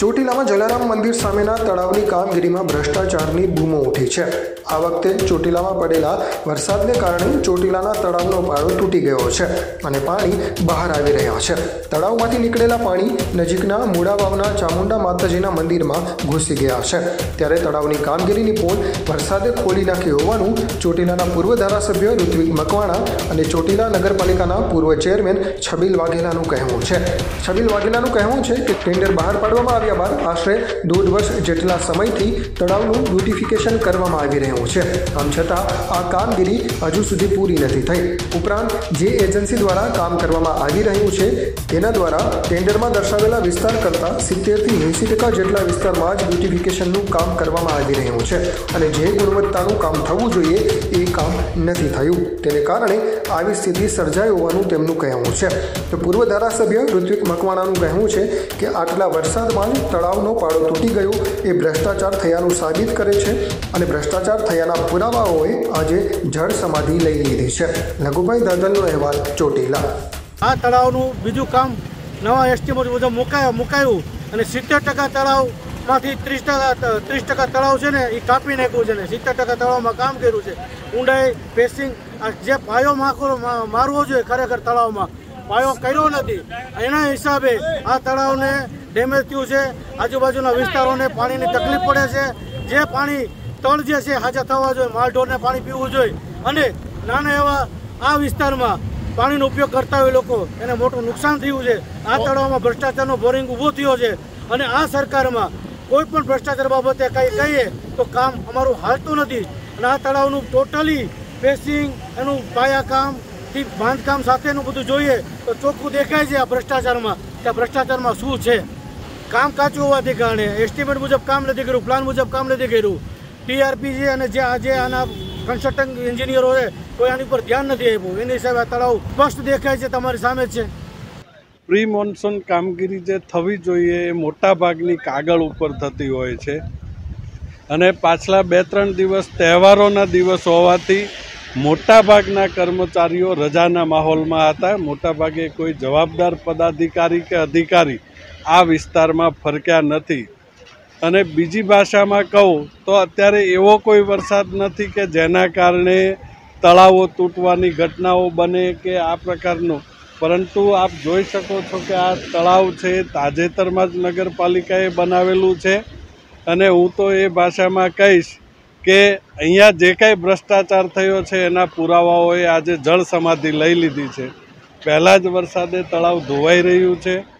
ચોટીલામાં જલારામ મંદિર સામેના તળાવની કામગીરીમાં ભ્રષ્ટાચારની બૂમો ઉઠી છે। આ વખતે ચોટીલામાં પડેલા વરસાદને કારણે ચોટીલાના તળાવનો પાળો તૂટી ગયો છે અને પાણી બહાર આવી રહ્યા છે। તળાવમાંથી નીકળેલા પાણી નજીકના મૂળાવાવના ચામુંડા માતાજીના મંદિરમાં ઘૂસી ગયા છે। ત્યારે તળાવની કામગીરીની પોલ વરસાદે ખોલી નાખી હોવાનું ચોટીલાના પૂર્વ ધારાસભ્ય ઋત્વિક મકવાણા અને ચોટીલા નગરપાલિકાના પૂર્વ ચેરમેન છબીલ વાઘેલાનું કહેવું છે। છબીલ વાઘેલાનું કહેવું છે કે ટેન્ડર બહાર પાડવામાં આવ્યા બાદ આશરે 1.5 વર્ષ જેટલા સમયથી તળાવનું બ્યુટિફિકેશન કરવામાં આવી રહ્યું છે। આમ છતાં આ કામગીરી હજુ સુધી પૂરી નથી થઈ। ઉપરાંત જે એજન્સી દ્વારા કામ કરવામાં આવી રહ્યું છે તેના દ્વારા ટેન્ડરમાં દર્શાવેલા વિસ્તાર કરતાં 70 થી 80% જેટલા વિસ્તારમાં જ બ્યુટિફિકેશનનું કામ કરવામાં આવી રહ્યું છે અને જે ગુણવત્તાનું કામ થવું જોઈએ એ કામ નથી થયું। તેને કારણે આવી સ્થિતિ સર્જાઈ હોવાનું તેમનું કહેવું છે। તો પૂર્વ ધારાસભ્ય ઋત્વિક મકવાણાનું કહેવું છે કે આટલા વરસાદમાં જ તળાવનો પાળો તૂટી ગયો એ ભ્રષ્ટાચાર થયાનું સાબિત કરે છે અને ભ્રષ્ટાચાર થયાના પુરાવાઓએ આજે જળ સમાધિ લઈ લીધી છે। લઘુભાઈ દાદલનો અહેવાલ, ચોટીલા। આ તળાવનું બીજું કામ નવા એસ્ટિમેટ મુજબ મુકાયું અને 70% તળાવમાંથી 30% તળાવ છે ને એ કાપી નાખ્યું છે ને 70% તળાવમાં કામ કર્યું છે। ઊંડાઈ, પેસિંગ, જે પાયો મારવો જોઈએ ખરેખર તળાવમાં પાયો કર્યો નથી। એના હિસાબે આ તળાવને ડેમેજ થયું છે। આજુબાજુના વિસ્તારોને પાણીની તકલીફ પડે છે। જે પાણી તળ જે છે હાજર થવા જોઈએ, માલઢોરને પાણી પીવું જોઈએ અને નાના એવા આ વિસ્તારમાં પાણીનો ઉપયોગ કરતા હોય લોકો એને મોટું નુકસાન થયું છે। આ તળાવમાં ભ્રષ્ટાચારનો બોરિંગ ઊભો થયો છે અને આ સરકારમાં કોઈ પણ ભ્રષ્ટાચાર બાબતે કંઈ કહીએ તો કામ અમારું હાલતું નથી અને આ તળાવનું ટોટલી પેસિંગ, એનું પાયા કામથી બાંધકામ સાથેનું બધું જોઈએ તો ચોખ્ખું દેખાય છે આ ભ્રષ્ટાચારમાં કે આ ભ્રષ્ટાચારમાં શું છે। કામ કાચું હોવાથી કારણે એસ્ટિમેટ મુજબ કામ નથી કર્યું, પ્લાન મુજબ કામ નથી કર્યું। TRPG અને જે આજે આના કન્સ્ટ્રક્શન એન્જિનિયરો છે કોઈ આની પર ધ્યાન નથી આપ્યું। એની હિસાબે આ તળાવ સ્પષ્ટ દેખાય છે, તમારી સામે જ છે। પ્રી મોન્સૂન કામગીરી જે થવી જોઈએ એ મોટા ભાગની કાગળ ઉપર થતી હોય છે અને પાછલા 2-3 દિવસ તહેવારોના દિવસ હોવાથી મોટાભાગના કર્મચારીઓ રજાના માહોલમાં હતા। મોટાભાગે કોઈ જવાબદાર પદાધિકારી કે અધિકારી આ વિસ્તારમાં ફરક્યા નથી અને બીજી ભાષામાં કહું તો અત્યારે એવો કોઈ વરસાદ નથી કે જેના કારણે તળાવો તૂટવાની ઘટનાઓ બને કે આ પ્રકારનું, પરંતુ આપ જોઈ શકો છો કે આ તળાવ છે તાજેતરમાં જ નગરપાલિકાએ બનાવેલું છે અને હું તો એ ભાષામાં કહીશ કે અહીંયા જે કાંઈ ભ્રષ્ટાચાર થયો છે એના પુરાવાઓએ આજે જળ સમાધિ લઈ લીધી છે। પહેલાં જ વરસાદે તળાવ ધોવાઈ રહ્યું છે